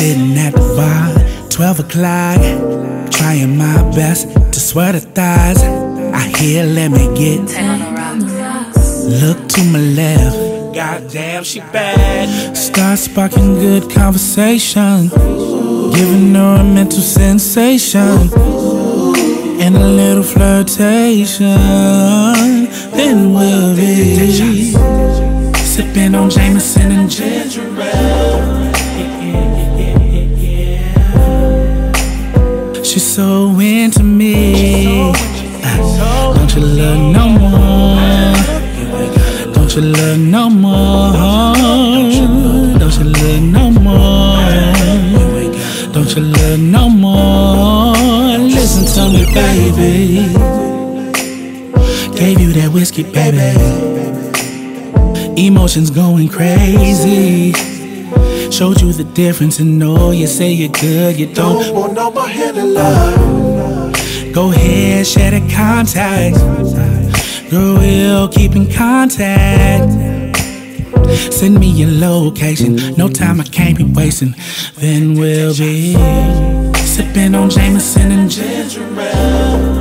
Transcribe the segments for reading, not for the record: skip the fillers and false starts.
Sitting at the bar, 12 o'clock, trying my best to swear the thighs. I hear, let me get. Look to my left, goddamn she bad. Start sparking good conversation, giving her a mental sensation and a little flirtation. Then we'll be sipping on Jameson and ginger ale. She's so into me. Don't you look no more? Don't you look no more? Don't you look no more? Don't you look no more? Listen to me, baby. Gave you that whiskey, baby. Emotions going crazy. Showed you the difference and know you say you're good, you don't want no more hand in love. Go ahead, share the contact. Girl, we'll keep in contact. Send me your location, no time I can't be wasting. Then we'll be sipping on Jameson and ginger ale.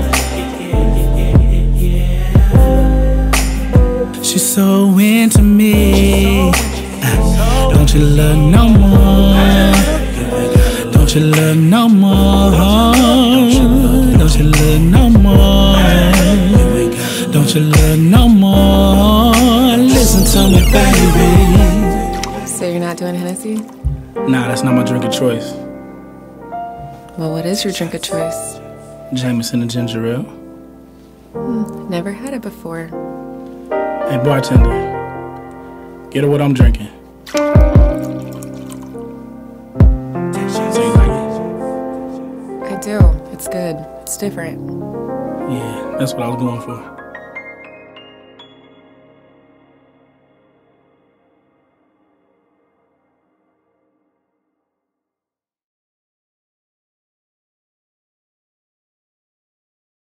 She's so into me. Don't you look no more? Don't you look no more? Don't you look no more? Don't you look no more? Listen to me, baby. So you're not doing Hennessy? Nah, that's not my drink of choice. Well, what is your drink of choice? Jameson and ginger ale. Never had it before. Hey, bartender, get her what I'm drinking. So you like it? I do. It's good. It's different. Yeah, that's what I was going for.